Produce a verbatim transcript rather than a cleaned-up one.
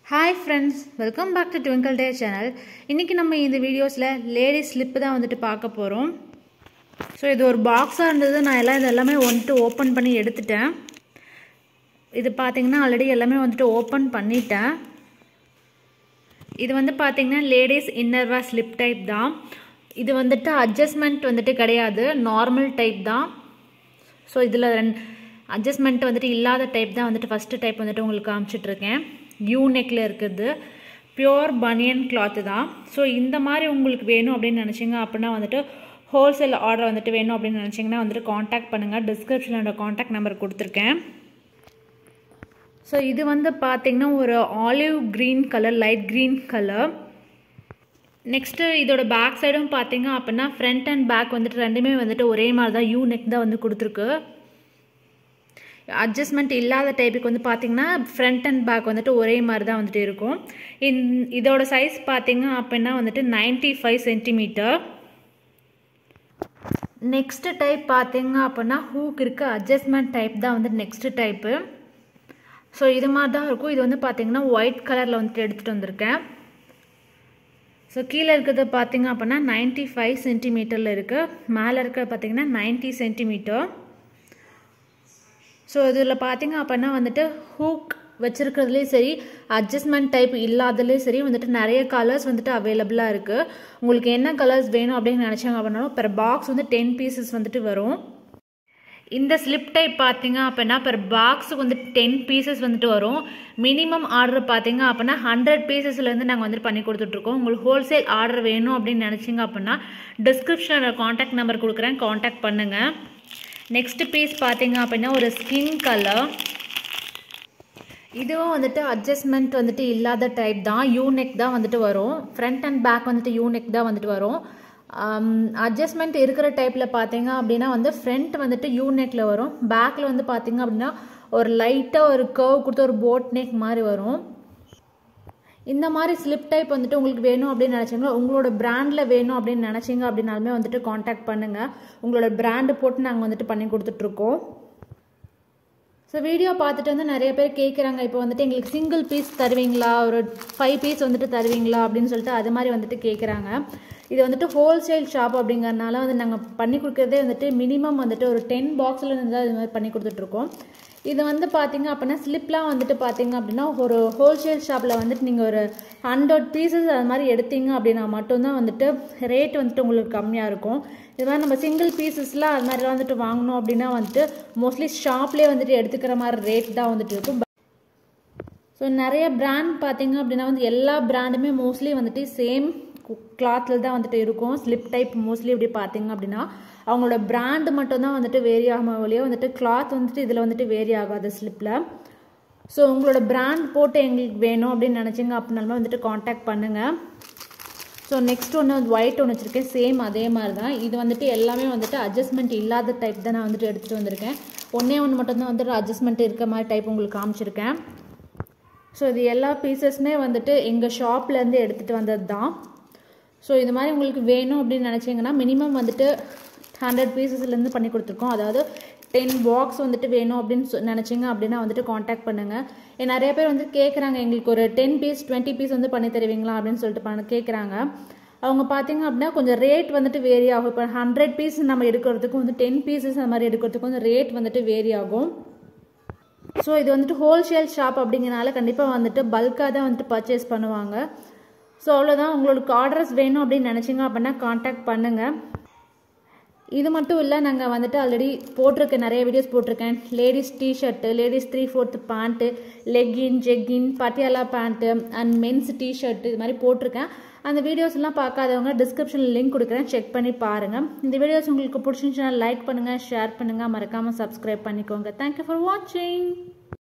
Hi friends, welcome back to Twinkle Day channel. இன்னைக்கு நம்ம இந்த வீடியோஸ்ல லேடிஸ் ஸ்லிப் தான் வந்துட்டு பார்க்க போறோம். சோ இது ஒரு பாக்ஸா இருந்தது. நான் எல்லாம் இதெல்லாம் வந்துட்டு ஓபன் பண்ணி எடுத்துட்டேன். இது பாத்தீங்கன்னா ஆல்ரெடி எல்லாமே வந்துட்டு ஓபன் பண்ணிட்டேன். இது வந்து பாத்தீங்கன்னா ladies inner wear slip type தான். இது வந்துட்டு அட்ஜஸ்ட்மென்ட் வந்துட்டு கிடையாது, நார்மல் டைப் தான். சோ இதுல அட்ஜஸ்ட்மென்ட் வந்துட்டு இல்லாத டைப் தான் வந்துட்டு ஃபர்ஸ்ட் டைப் வந்துட்டு உங்களுக்கு காமிச்சிட்டு இருக்கேன். யூ நெக்ல இருக்குது, பியூர் பனியன் கிளாத் தான். ஸோ இந்த மாதிரி உங்களுக்கு வேணும் அப்படின்னு நினச்சிங்க அப்படின்னா வந்துட்டு ஹோல்சேல் ஆர்டர் வந்துட்டு வேணும் அப்படின்னு நினச்சிங்கன்னா வந்துட்டு காண்டாக்ட் பண்ணுங்கள். டிஸ்கிரிப்ஷனில் என்னோட காண்டாக்ட் நம்பர் கொடுத்துருக்கேன். ஸோ இது வந்து பார்த்திங்கன்னா ஒரு olive green colour, light green colour. Next இதோட பேக் சைடும் பார்த்திங்க அப்படின்னா ஃப்ரண்ட் அண்ட் பேக் வந்துட்டு ரெண்டுமே வந்துட்டு ஒரே மாதிரி தான் யூ நெக் தான் வந்து கொடுத்துருக்கு. அட்ஜஸ்ட்மெண்ட் இல்லாத டைப்புக்கு வந்து பார்த்தீங்கன்னா ஃப்ரண்ட் அண்ட் பேக் வந்துட்டு ஒரே மாதிரி தான் வந்துட்டு இருக்கும். இந் இதோட சைஸ் பார்த்தீங்க அப்படின்னா வந்துட்டு ninety five centimetre. Next type பார்த்தீங்க அப்படின்னா ஹூக் இருக்குது, அட்ஜஸ்ட்மெண்ட் டைப் தான் வந்துட்டு நெக்ஸ்ட் டைப்பு. ஸோ இது மாதிரி தான் இருக்கும். இது வந்து பார்த்தீங்கன்னா ஒயிட் கலரில் வந்துட்டு எடுத்துகிட்டு வந்திருக்கேன். ஸோ கீழே இருக்கிறது பார்த்தீங்க அப்படின்னா நைன்டி ஃபைவ் சென்டிமீட்டரில் இருக்குது, மேலே இருக்கிறது பார்த்தீங்கன்னா நைன்டி சென்டிமீட்டர். ஸோ இதில் பார்த்தீங்க அப்படின்னா வந்துட்டு ஹூக் வச்சுருக்கிறதுலேயும் சரி, அட்ஜஸ்ட்மெண்ட் டைப் இல்லாததுலேயும் சரி வந்துட்டு நிறைய கலர்ஸ் வந்துட்டு அவைலபிளாக இருக்குது. உங்களுக்கு என்ன கலர்ஸ் வேணும் அப்படின்னு நினச்சாங்க அப்படின்னாலும் பெர் பாக்ஸ் வந்து டென் பீசஸ் வந்துட்டு வரும். இந்த ஸ்லிப் டைப் பார்த்தீங்க அப்படின்னா பெர் பாக்ஸுக்கு வந்துட்டு டென் பீசஸ் வந்துட்டு வரும். மினிமம் ஆர்டர் பார்த்தீங்க அப்படின்னா ஹண்ட்ரட் பீசஸ்லேருந்து நாங்கள் வந்துட்டு பண்ணி கொடுத்துட்ருக்கோம். உங்களுக்கு ஹோல்சேல் ஆர்டர் வேணும் அப்படின்னு நினச்சிங்க அப்படின்னா டிஸ்கிரிப்ஷனில் காண்டாக்ட் நம்பர் கொடுக்குறேன், காண்டாக்ட் பண்ணுங்கள். நெக்ஸ்ட் பீஸ் பார்த்தீங்க அப்படின்னா ஒரு ஸ்கின் கலர். இதுவும் வந்துட்டு அட்ஜஸ்ட்மெண்ட் வந்துட்டு இல்லாத டைப் தான், யூ நெக் தான் வந்துட்டு வரும். ஃப்ரண்ட் அண்ட் பேக் வந்துட்டு யூ நெக் தான் வந்துட்டு வரும். அட்ஜஸ்ட்மெண்ட் இருக்கிற டைப்பில் பார்த்தீங்க அப்படின்னா வந்து ஃப்ரண்ட் வந்துட்டு யூ நெக்கில் வரும், பேக்கில் வந்து பார்த்தீங்க அப்படின்னா ஒரு லைட்டாக ஒரு கர்வ் கொடுத்து ஒரு போட் நெக் மாதிரி வரும். இந்த மாதிரி ஸ்லிப் டைப் வந்துட்டு உங்களுக்கு வேணும் அப்படின்னு நினச்சிங்க, உங்களோட பிராண்டில் வேணும் அப்படின்னு நினச்சிங்க அப்படின்னாலுமே வந்துட்டு காண்டாக்ட் பண்ணுங்கள். உங்களோட பிராண்டு போட்டு நாங்கள் வந்துட்டு பண்ணி கொடுத்துட்ருக்கோம். ஸோ வீடியோ பார்த்துட்டு வந்து நிறைய பேர் கேட்குறாங்க, இப்போ வந்துட்டு எங்களுக்கு சிங்கிள் பீஸ் தருவீங்களா, ஒரு ஃபைவ் பீஸ் வந்துட்டு தருவீங்களா அப்படின்னு சொல்லிட்டு அது மாதிரி வந்துட்டு கேட்குறாங்க. இது வந்துட்டு ஹோல்சேல் ஷாப் அப்படிங்கிறதுனால வந்து நாங்கள் பண்ணி கொடுக்குறதே வந்துட்டு மினிமம் வந்துட்டு ஒரு டென் பாக்ஸில் இருந்தால் இது மாதிரி பண்ணி கொடுத்துட்ருக்கோம். இது வந்து பார்த்தீங்க அப்படின்னா ஸ்லிப்லாம் வந்துட்டு பார்த்தீங்க அப்படின்னா ஒரு ஹோல்சேல் ஷாப்பில் வந்துட்டு நீங்கள் ஒரு ஹண்ட்ரட் பீசஸ் அது மாதிரி எடுத்தீங்க அப்படின்னா மட்டும்தான் வந்துட்டு ரேட் வந்துட்டு உங்களுக்கு கம்மியாக இருக்கும். இது மாதிரி நம்ம சிங்கிள் பீசஸ்லாம் அது மாதிரிலாம் வந்துட்டு வாங்கணும் அப்படின்னா வந்துட்டு மோஸ்ட்லி ஷாப்லேயே வந்துட்டு எடுத்துக்கிற மாதிரி ரேட் தான் வந்துட்டு இருக்கும். ஸோ நிறைய பிராண்ட் பார்த்தீங்க அப்படின்னா வந்து எல்லா பிராண்டுமே மோஸ்ட்லி வந்துட்டு சேம் கிளாத்தில் தான் வந்துட்டு இருக்கும். ஸ்லிப் டைப் மோஸ்ட்லி இப்படி பார்த்தீங்க அப்படின்னா அவங்களோட பிராண்டு மட்டும் தான் வந்துட்டு வேரி ஆகாம வழியே வந்துட்டு கிளாத் வந்துட்டு இதில் வந்துட்டு வேரி ஆகாது ஸ்லிப்பில். ஸோ உங்களோட பிராண்ட் போட்டு எங்களுக்கு வேணும் அப்படின்னு நினச்சிங்க அப்படின்னாலுமே வந்துட்டு காண்டாக்ட் பண்ணுங்கள். ஸோ நெக்ஸ்ட் ஒன்று ஒயிட் ஒன்று வச்சுருக்கேன், சேம் அதே மாதிரி தான். இது வந்துட்டு எல்லாமே வந்துட்டு அட்ஜஸ்ட்மெண்ட் இல்லாத டைப் தான் நான் வந்துட்டு எடுத்துகிட்டு வந்திருக்கேன். ஒன்றே ஒன்று மட்டும்தான் வந்துட்டு அட்ஜஸ்ட்மெண்ட் இருக்க மாதிரி டைப் உங்களுக்கு காமிச்சிருக்கேன். ஸோ இது எல்லா பீசஸுமே வந்துட்டு எங்கள் ஷாப்லேருந்து எடுத்துகிட்டு வந்தது தான். ஸோ இது மாதிரி உங்களுக்கு வேணும் அப்படின்னு நினச்சிங்கன்னா மினிமம் வந்துட்டு ஹண்ட்ரட் பீசஸ்லேருந்து பண்ணி கொடுத்துருக்கோம். அதாவது டென் பாக்ஸ் வந்துட்டு வேணும் அப்படின்னு நினச்சிங்க அப்படின்னா வந்துட்டு காண்டாக்ட் பண்ணுங்கள். நிறைய பேர் வந்து கேட்குறாங்க, எங்களுக்கு ஒரு டென் பீஸ் டுவெண்ட்டி பீஸ் வந்து பண்ணி தருவீங்களா அப்படின்னு சொல்லிட்டு பண்ண கேட்குறாங்க. அவங்க பார்த்தீங்க அப்படின்னா கொஞ்சம் ரேட் வந்துட்டு வேரி ஆகும். இப்போ ஹண்ட்ரட் பீஸ் நம்ம எடுக்கிறதுக்கும் வந்து டென் பீசஸ் அந்த மாதிரி எடுக்கிறதுக்கும் வந்து ரேட் வந்துட்டு வேரி ஆகும். ஸோ இது வந்துட்டு ஹோல்சேல் ஷாப் அப்படிங்கிறனால கண்டிப்பாக வந்துட்டு பல்காக தான் வந்துட்டு பர்ச்சேஸ் பண்ணுவாங்க. ஸோ அவ்வளோதான். உங்களுக்கு ஆர்டர்ஸ் வேணும் அப்படின்னு நினச்சிங்க அப்படின்னா காண்டாக்ட் பண்ணுங்கள். இது மட்டும் இல்லை, நாங்கள் வந்துட்டு ஆல்ரெடி போட்டிருக்கேன், நிறைய வீடியோஸ் போட்டிருக்கேன். Ladies t-shirt, ladies three fourth pant, legging, jegging, Patiala pant and men's t-shirt இது மாதிரி போட்டிருக்கேன். அந்த வீடியோஸ்லாம் பார்க்காதவங்க டிஸ்கிரிப்ஷனில் லிங்க் கொடுக்குறேன், செக் பண்ணி பாருங்கள். இந்த வீடியோஸ் உங்களுக்கு பிடிச்சிருந்துச்சுன்னா லைக் பண்ணுங்கள், ஷேர் பண்ணுங்கள், மறக்காமல் சப்ஸ்கிரைப் பண்ணிக்கோங்க. தேங்க்யூ ஃபார் வாட்சிங்.